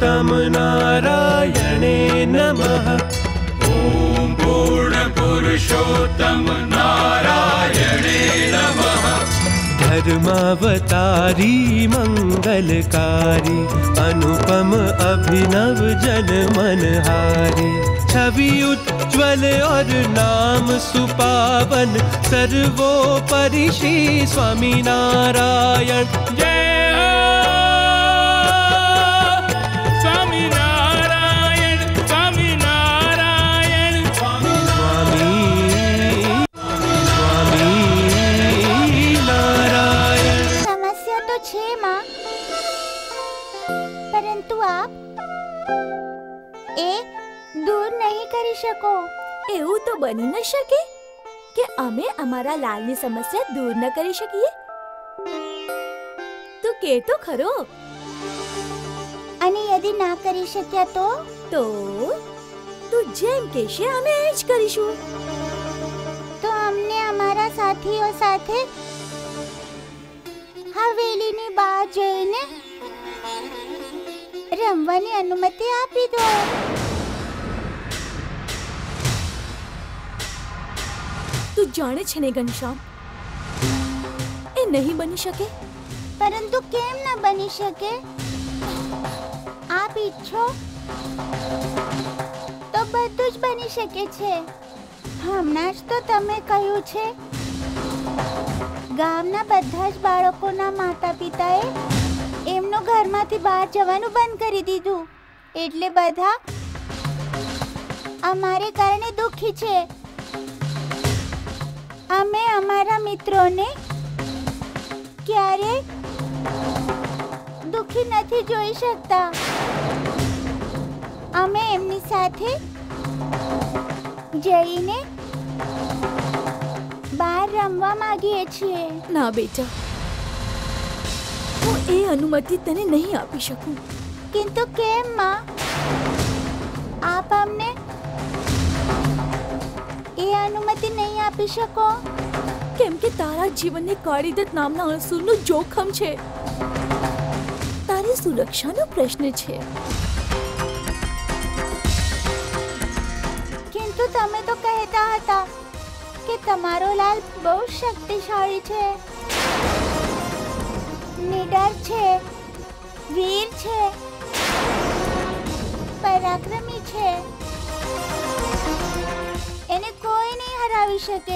पुरुषोत्तम नारायणे नमः। ॐ पूर्ण पुरुषोत्तम नारायणे नमः। धर्मावतारी मंगलकारी अनुपम अभिनव जन मनहारी। छवि उज्ज्वल और नाम सुपावन सर्वोपरि श्री स्वामी नारायण जय हो। स्वामी नारायण स्वामी नारायण स्वामी नारायण। समस्या तो छे माँ, परंतु आप दूर नहीं કરી શકો। એવું તો બની ન શકે કે અમે અમારા લાલની સમસ્યા દૂર ન કરી શકીએ। તું કે તો ખરો। અને યદિ ના કરી શક્યા તો તું જેમ કહેશે અમે એ જ કરીશું। તો અમને અમારા સાથીઓ સાથે હવેલીની બહાર જઈને રમવાની અનુમતિ આપી દો। તું જાણે છે ને ઘનશ્યામ, એ નહીં બની શકે। પરંતુ કેમ ન બની શકે? આપ ઈચ્છો તો બધું જ બની શકે છે। હમણાં જ તો તમે કહ્યું છે ગામના બધા જ બાળકોના માતા પિતાએ એમનું ઘરમાંથી બહાર જવાનું બંધ કરી દીધું, એટલે બધા અમારે કારણે દુઃખી છે। અમે અમારા મિત્રોને ક્યારે દુઃખી નથી જોઈ શકતા। અમે એમની સાથે જઈને બહાર રમવા માંગીએ છીએ। ના બેટા, હું એ અનુમતિ તને નહીં આપી શકું। કિંતુ કેમ માં? આપ અમને એ અનુમતિ નહીં આપી શકો? કેમ કે તારા જીવનને કાળીદત્ત નામના અસુરનું જોખમ છે। તારી સુરક્ષાનો પ્રશ્ન છે। કિંતુ તમે તો કહેતા હતા કે તમારો લાલ બહુ શક્તિશાળી છે, નિડર છે, વીર છે, પરાક્રમી છે, એને કોઈ નહીં હરાવી શકે।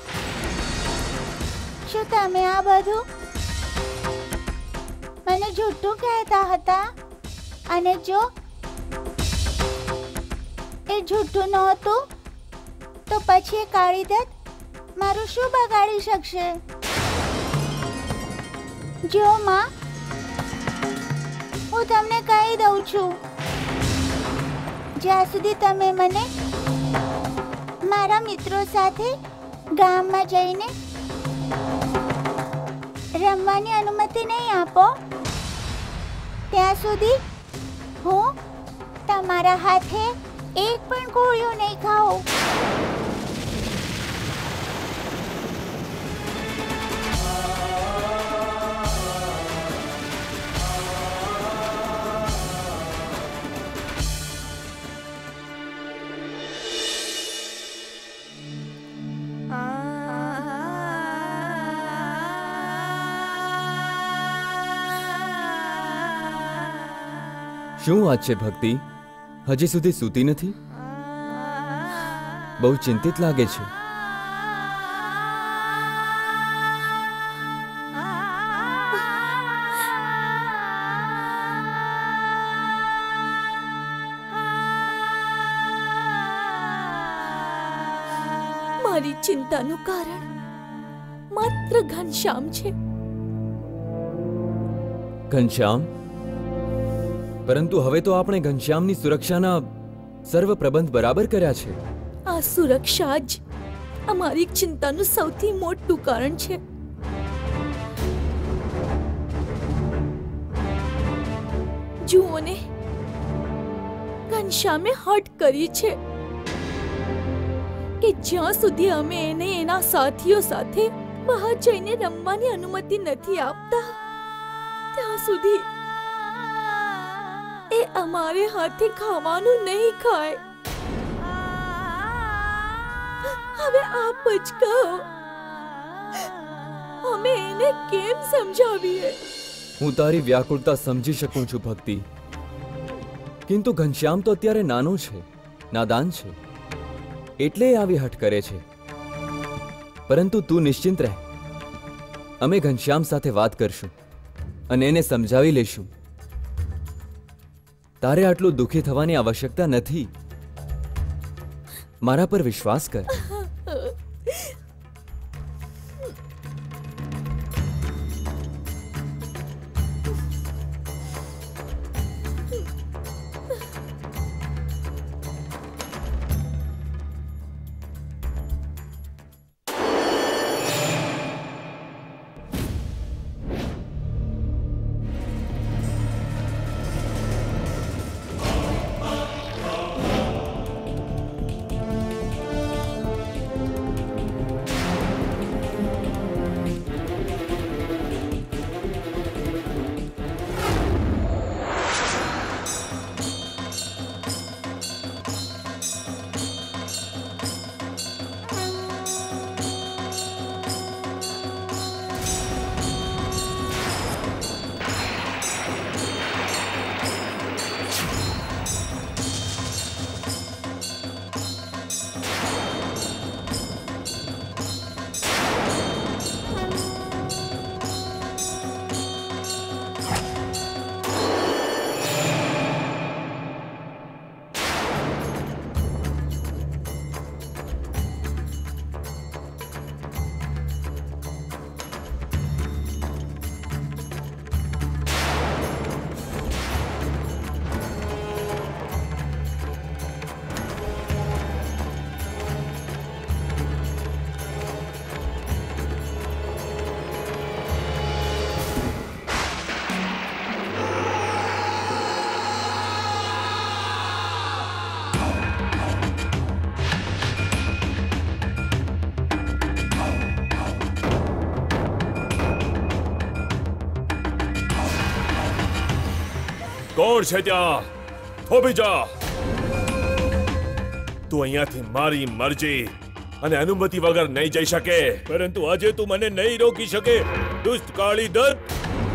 શું તમે આ બધું મને જૂઠું કહેતા હતા? અને જો એ જૂઠું નહોતું તો પછી કાળીદત્ત મારું શું બગાડી શકશે? જો માં, હું તમને કહી દઉં છું, જ્યાં સુધી તમે મને મારા મિત્રો સાથે ગામમાં જઈને રમવાની અનુમતિ નહીં આપો, ત્યાં સુધી હું તમારા હાથે એક પણ ગોળીઓ નહીં ખાઉં। શું વાત છે ભક્તિ? હજી સુધી સૂતી નથી? બહુ ચિંતિત લાગે છે। મારી ચિંતાનું કારણ માત્ર ઘનશ્યામ છે। ઘનશ્યામ? પરંતુ હવે તો આપણે ઘનશ્યામની સુરક્ષાના સર્વ પ્રબંધ બરાબર કર્યા છે। આ સુરક્ષા જ અમારી ચિંતાનું સૌથી મોટું કારણ છે। જુઓ ને, ઘનશ્યામે હટ કરી છે કે જ્યાં સુધી અમે એને એના સાથીઓ સાથે બહાર જઈને રમવાની અનુમતિ નથી આપતા, ત્યાં સુધી એ એ અમારે હાથે ખાવાનું નહીં ખાય. હવે આપ જ કહો, અમે એને કેમ સમજાવીએ? હું તારી વ્યાકુળતા સમજી શકું છું ભક્તિ, કિંતુ ઘનશ્યામ તો અત્યારે નાનો છે, નાદાન છે, એટલે એ આવી હઠ કરે છે. પરંતુ તું નિશ્ચિંત રહે, અમે ઘનશ્યામ સાથે વાત કરશું અને એને સમજાવી લઈશું. તારે આટલું દુઃખી થવાની આવશ્યકતા નથી. મારા પર વિશ્વાસ કર. કોણ છે ત્યાં? થોભી જા. તું અહીંયાથી મારી મરજી અને અનુમતિ વગર નહીં જઈ શકે. પરંતુ આજે તું મને નહીં રોકી શકે, દુષ્ટ કાળી દત્ત.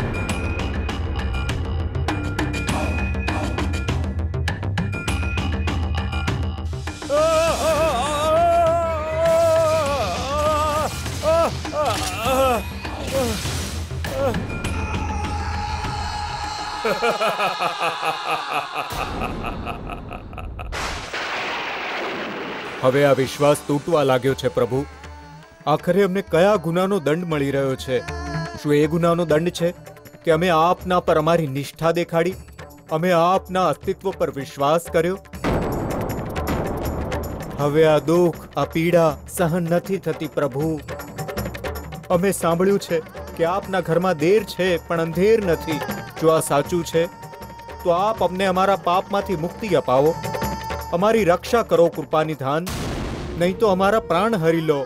હવે આ વિશ્વાસ તૂટવા લાગ્યો છે પ્રભુ. આખરે અમને કયા ગુનાનો દંડ મળી રહ્યો છે? શું એ ગુનાનો દંડ છે કે અમે આપના પર અમારી નિષ્ઠા દેખાડી, અમે આપના અસ્તિત્વ પર વિશ્વાસ કર્યો? હવે આ દુઃખ, આ પીડા સહન નથી થતી પ્રભુ. અમે સાંભળ્યું છે કે આપના ઘરમાં દેર છે પણ અંધેર નથી. જો આ સાચું છે તો આપ અમને અમારા પાપમાંથી મુક્તિ અપાવો, અમારી રક્ષા કરો કૃપાનિધાન, નહીં તો અમારા પ્રાણ હરી લો.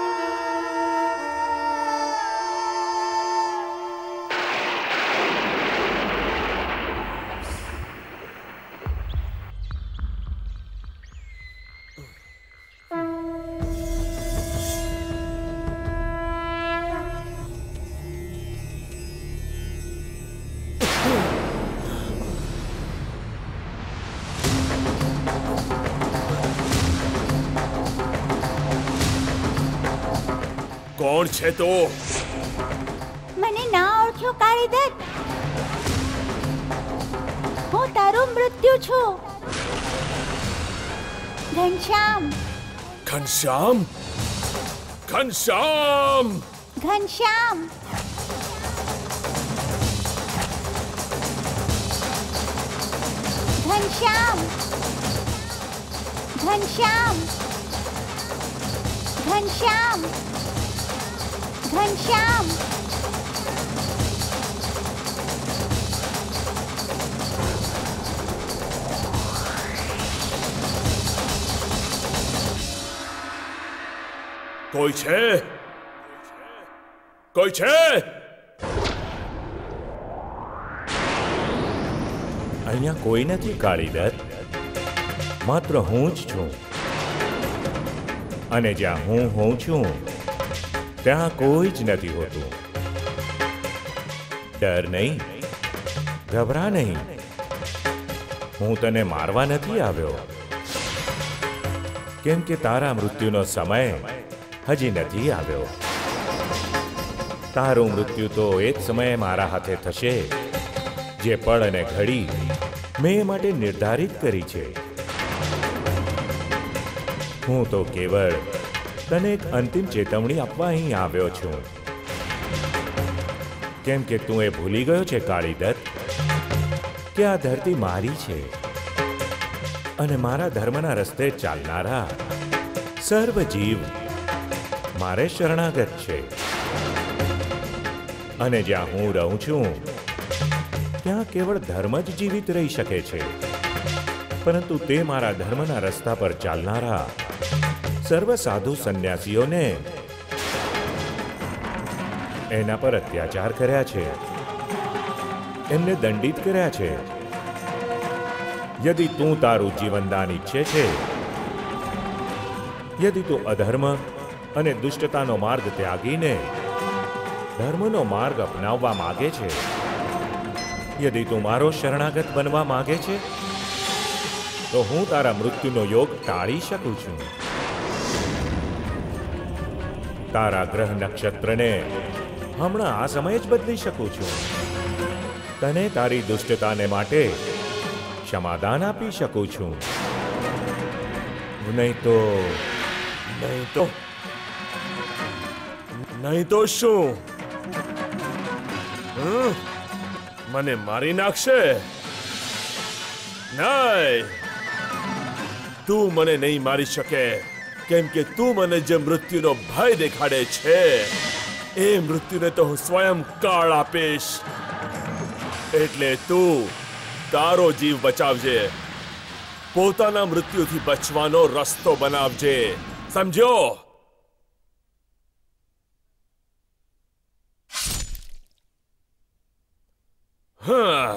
કોણ છે તો? મને ના ઓળખ્યો કાળી દત્ત? હું તારું મૃત્યુ છું, ઘનશ્યામ. ઘનશ્યામ? ઘનશ્યામ! ઘનશ્યામ! ઘનશ્યામ! ઘનશ્યામ! ઘનશ્યામ! ઘનશ્યામ! કોઈ છે? કોઈ છે? અહીંયા કોઈ નથી કાળીદત્ત, માત્ર હું જ છું. અને જ્યાં હું હોઉં છું ત્યાં કોઈ જ નથી હોતું. ડર નહીં, ગભરા નહીં. હું તને મારવા નથી આવ્યો, કેમ કે તારા મૃત્યુનો સમય હજી નથી આવ્યો. તારું મૃત્યુ તો એક સમયે મારા હાથે થશે, જે પળ અને ઘડી મેં એ માટે નિર્ધારિત કરી છે. હું તો કેવળ તને એક અંતિમ ચેતવણી આપવા અહીં આવ્યો છું, કેમ કે તું એ ભૂલી ગયો છે કાળીદત્ત કે આ ધરતી મારી છે અને મારા ધર્મના રસ્તે ચાલનારા સર્વ જીવ મારે શરણાગત છે. અને જ્યાં હું રહું છું ત્યાં કેવળ ધર્મ જ જીવિત રહી શકે છે, પરંતુ તે મારા ધર્મના રસ્તા પર ચાલનારા સર્વ સાધુ સંન્યાસીઓને એના પર અત્યાચાર કર્યા છે, એમને દંડિત કર્યા છે. યદિ તું તારું જીવનદાન ઈચ્છે છે, યદિ તું અધર્મ અને દુષ્ટતાનો માર્ગ ત્યાગીને ધર્મનો માર્ગ અપનાવવા માંગે છે, યદિ તું મારો શરણાગત બનવા માંગે છે, તો હું તારા મૃત્યુનો યોગ ટાળી શકું છું. તારા ગ્રહ નક્ષત્રને હમણાં આ સમયે જ બદલી શકું છું. તને તારી દુષ્ટતાને માટે ક્ષમાદાન આપી શકું છું. નહીં તો શું? મને મારી નાખશે? નહીં, તું મને નહીં મારી શકે, કેમ કે તું મને જે મૃત્યુનો ભય દેખાડે છે એ મૃત્યુને તો હું સ્વયં કાળ આપીશ. એટલે તું તારો જીવ બચાવજે, પોતાના મૃત્યુથી બચવાનો રસ્તો બનાવજે, સમજ્યો? હા.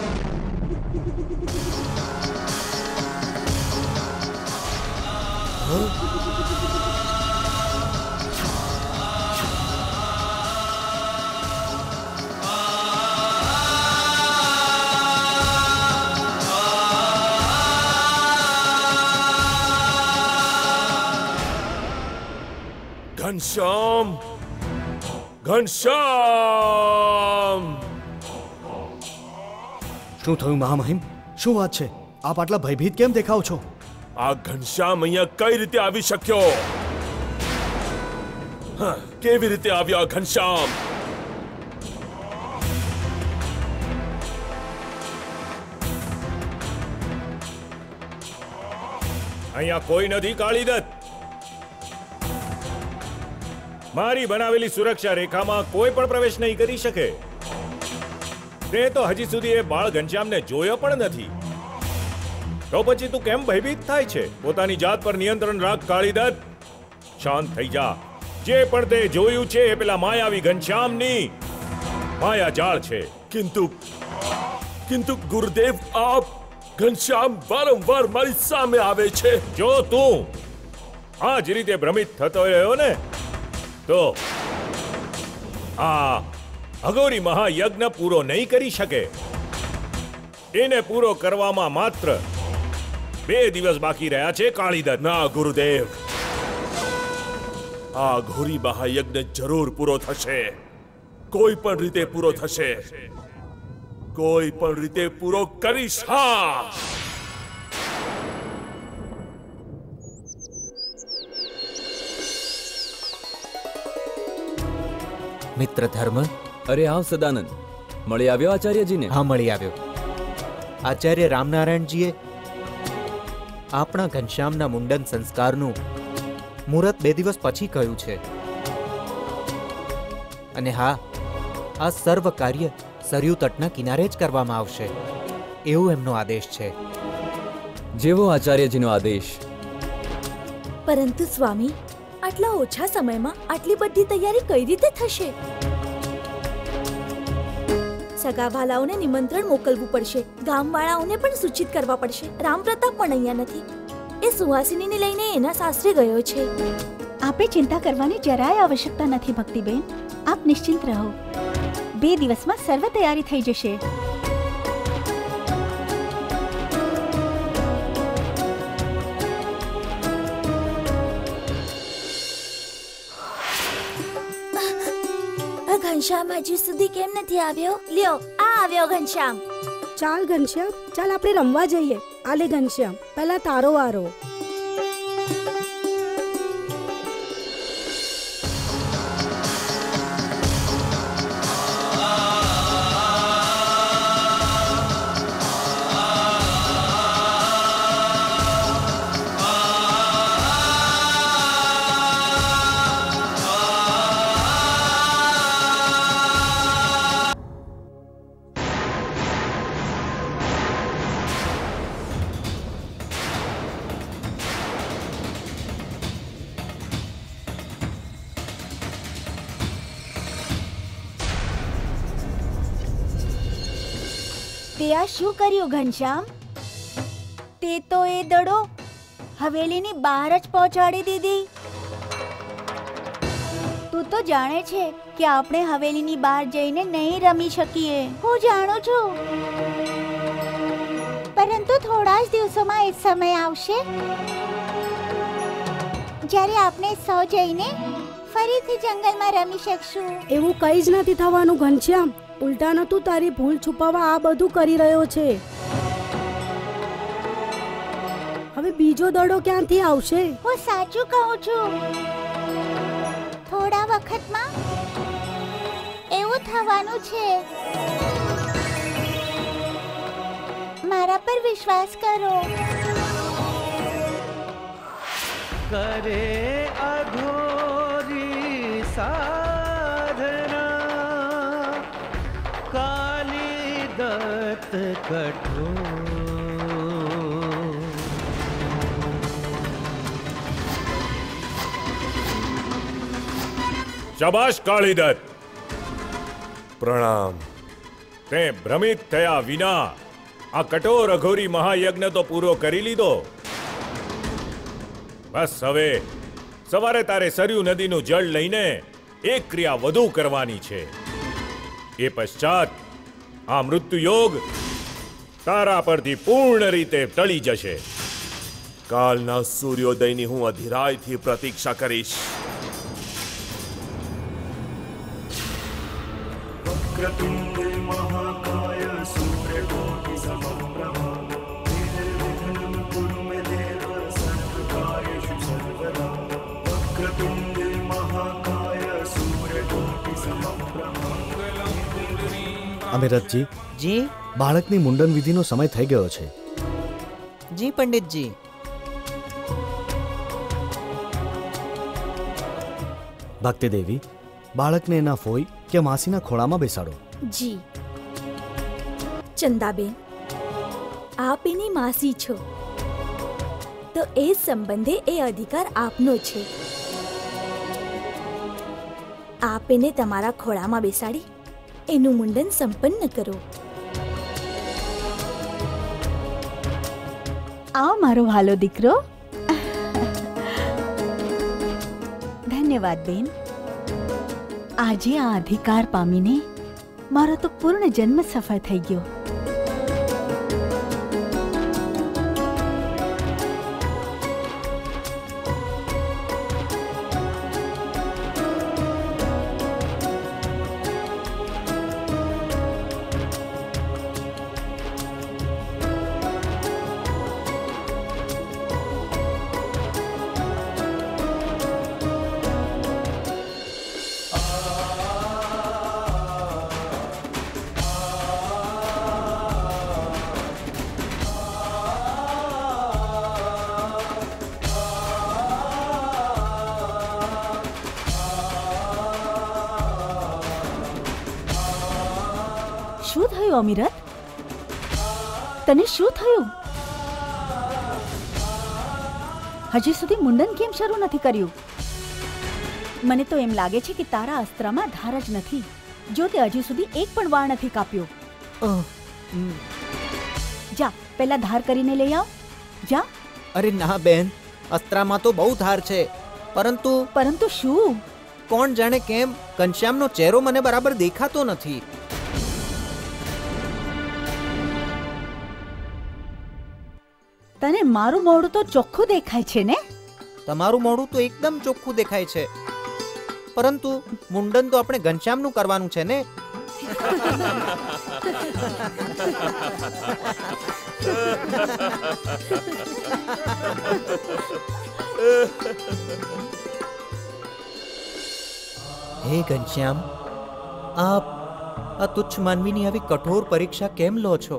ઘનશ્યામ, ઘનશ્યામ! શું થયું મહામહિમ? શું વાત છે? આપ આટલા ભયભીત કેમ દેખાવ છો? આ ઘનશ્યામ અહીંયા કઈ રીતે આવી શક્યો? કેવી રીતે આવ્યો આ ઘનશ્યામ? અહીંયા કોઈ નથી કાળીદત્ત. મારી બનાવેલી સુરક્ષા રેખામાં કોઈ પણ પ્રવેશ નહીં કરી શકે. તે તો હજી સુધી એ બાળ ઘનશ્યામને જોયો પણ નથી. તો પછી તું કેમ ભયભીત થાય છે? પોતાની જાત પર નિયંત્રણ રાખ કાળીદત્ત. શાંત થઈ જા. જે પણ તે જોયું છે એ પેલા માયાવી ઘનશ્યામની માયાજાળ છે. કિંતુ ગુરુદેવ, આપ ઘનશ્યામ વારંવાર મારી સામે આવે છે. જો તું આ જ રીતે ભ્રમિત થતો રહ્યો ને તો આ અઘોરી મહાયજ્ઞ પૂરો નહીં કરી શકે. એને પૂરો કરવામાં માત્ર 2 દિવસ બાકી રહ્યા છે કાળીદત્ત. ના ગુરુદેવ, આ ઘોરી મહાયજ્ઞ જરૂર પૂરો થશે. કોઈ પણ રીતે પૂરો થશે. કોઈ પણ રીતે પૂરો કરીશ. હા, મિત્ર ધર્મ. અરે આવ સદાનંદ, મળી આવ્યો આચાર્યજીને? હા, મળી આવ્યો. આચાર્ય રામનારાયણજીએ આપણા ઘનશ્યામના મુંડન સંસ્કારનું મુહૂર્ત 2 દિવસ પછી કહ્યું છે. અને હા, આ સર્વ કાર્ય સરયુ તટના કિનારે જ કરવામાં આવશે એવું એમનો આદેશ છે. જેવો આચાર્યજીનો આદેશ. પરંતુ સ્વામી, આટલા ઓછા સમયમાં આટલી બધી તૈયારી કઈ રીતે થશે? સગા ભાલાઓને નિમંત્રણ મોકલવું પડશે, ગામવાળાઓને પણ સૂચિત કરવા પડશે. રામપ્રતાપ પણ અહીંયા નથી. એ સુહાસિનીને લઈને એના સાસરે ગયો છે. આપે ચિંતા કરવાની જરાય આવશ્યકતા નથી ભક્તિબેન. આપ નિશ્ચિંત રહો. 2 દિવસમાં સર્વ તૈયારી થઈ જશે. ઘનશ્યામ હજી સુધી કેમ નથી આવ્યો? લ્યો, આ આવ્યો ઘનશ્યામ. ચાલ ઘનશ્યામ, ચાલ આપણે રમવા જઈએ. આલે ઘનશ્યામ, પહેલા તારો વારો. તે આ શું કર્યું ઘનશ્યામ? તે તો એ દડો હવેલીની બહાર જ પહોંચાડી દીધી. તું તો જાણે છે કે આપણે હવેલીની બહાર જઈને નહીં રમી શકીએ. હું જાણું છું, પરંતુ થોડા જ દિવસોમાં એ સમય આવશે જ્યારે આપણે સૌ જઈને ફરીથી જંગલમાં રમી શકશું. એવું કંઈ જ નથી થવાનું ઘનશ્યામ. ઉલટાનો તું તારી ભૂલ છુપાવવા આ બધું કરી રહ્યો છે. હવે બીજો દડો ક્યાંથી આવશે? હું સાચું કહું છું, થોડા વખતમાં એવું થવાનું છે. મારા પર વિશ્વાસ કરો. કરે અઘોરી સાધના કાલી દત્ત કઠોર. શાબાશ કાળીદત્ત, પ્રણામ. તે ભ્રમિત થયા વિના આ કઠોર અઘોરી મહાયજ્ઞ તો પૂરો કરી લીધો. બસ હવે સવારે તારે સરયુ નદીનું જળ લઈને એક ક્રિયા વધુ કરવાની છે. એ પશ્ચાત આ મૃત્યુ યોગ તારા પરથી પૂર્ણ રીતે ટળી જશે. કાલના સૂર્યોદયની હું અધિરાયથી પ્રતીક્ષા કરીશ. અમિરતજી, જી બાળકની મુંડન વિધિનો સમય થઈ ગયો છે. જી પંડિતજી. ભક્તિ દેવી, બાળકને એના ફોઈ કે માસીના ખોળામાં બેસાડો. જી. ચંદાબેન, આપ એની માસી છો, તો એ સંબંધે એ અધિકાર આપનો છે. આપ એને તમારા ખોળામાં બેસાડી એનું મુંડન સંપન્ન કરો. આવો મારો વાલો દીકરો. ધન્યવાદ બેન. આજે આ અધિકાર પામીને મારો તો પૂર્ણ જન્મ સફળ થઈ ગયો. શું થયું અમિરત? તને શું થયું? હજી સુધી મુંડન કેમ શરૂ નથી કર્યું? મને તો એમ લાગે છે કે તારા અસ્ત્રમાં ધાર જ નથી. જો તે હજી સુધી એક પણ વાળ નથી કાપ્યો. જા પહેલા ધાર કરીને લઈ આવ. જા. અરે ના બેન, અસ્ત્રામાં તો બહુ ધાર છે. પરંતુ શું? કોણ જાણે કેમ ઘનશ્યામનો ચહેરો મને બરાબર દેખાતો નથી. તને મારું મોઢું તો ચોખ્ખું દેખાય છે ને? તમારું મોઢું તો એકદમ ચોખ્ખું દેખાય છે, પરંતુ મુંડન તો આપણે ઘનશ્યામનું કરવાનું છે ને. હે ઘનશ્યામ, આપ આ તુચ્છ માનવીની આવી કઠોર પરીક્ષા કેમ લો છો?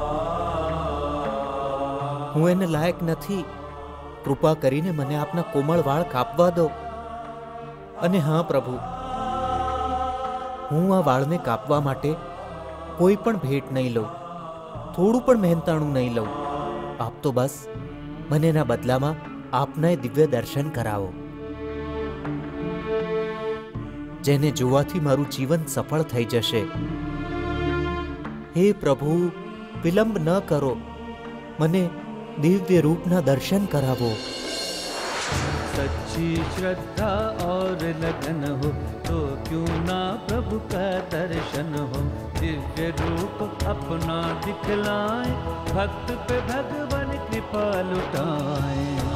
હું એને લાયક નથી. કૃપા કરીને મને આપના કોમળ વાળ કાપવા દો. અને હા પ્રભુ, હું આ વાળને કાપવા માટે કોઈ પણ ભેટ નહીં લઉં, થોડું પણ મહેનતાણું નહીં લઉં. આપ તો બસ મને એના બદલામાં આપના દિવ્ય દર્શન કરાવો, જેને જોવાથી મારું જીવન સફળ થઈ જશે. હે પ્રભુ, વિલંબ ન કરો, મને दिव्य रूप ना दर्शन करावो. सच्ची श्रद्धा और लगन हो तो क्यों ना प्रभु का दर्शन हो. दिव्य रूप अपना दिखलाए, भक्त पे भगवान कृपा लुटाए.